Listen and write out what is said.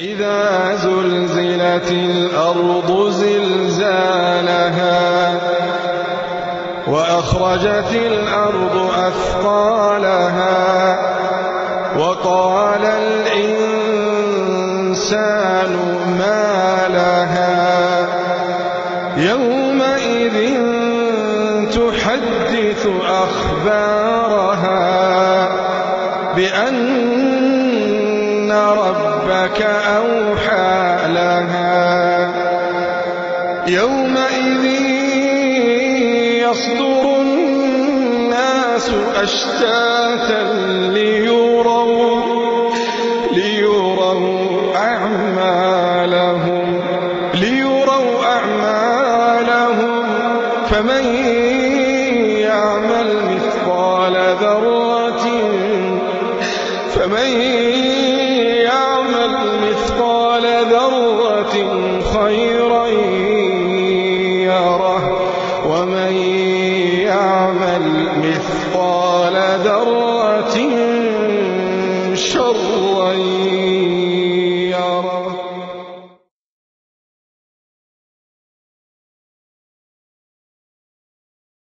إذا زلزلت الأرض زلزالها وأخرجت الأرض أثقالها وقال الإنسان ما لها يومئذ تحدث أخبارها بأن ربك أوحى لها يومئذ يصدر الناس أشتاتا ليروا أعمالهم فمن يعمل مثقال ذرة خيرا يره ومن يعمل مثقال ذرة شرا